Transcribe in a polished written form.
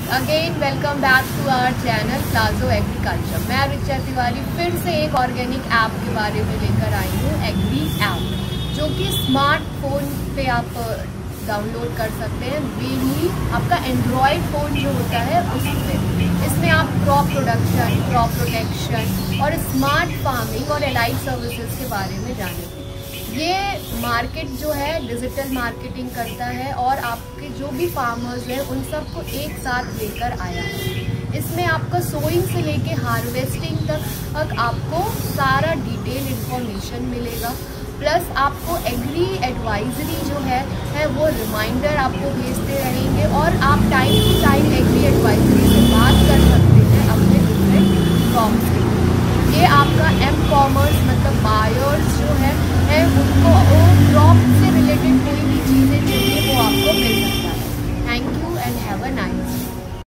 Again welcome back to our channel प्लाजो agriculture. मैं रिचा तिवारी फिर से एक ऑर्गेनिक ऐप के बारे में लेकर आई हूँ, एग्री ऐप, जो कि स्मार्टफोन पे आप डाउनलोड कर सकते हैं। मेनली आपका एंड्रॉयड फ़ोन जो होता है उसमें इसमें आप क्रॉप प्रोडक्शन, क्रॉप प्रोटेक्शन और स्मार्ट फार्मिंग और एलाइड सर्विसेज के बारे में जानेंगे। ये मार्केट जो है डिजिटल मार्केटिंग करता है और आपके जो भी फार्मर्स हैं उन सबको एक साथ लेकर आया है। इसमें आपका सोइंग से लेके हार्वेस्टिंग तक आपको सारा डिटेल इंफॉर्मेशन मिलेगा। प्लस आपको एग्री एडवाइजरी जो है वो रिमाइंडर आपको भेजते रहेंगे और आप टाइम टू टाइम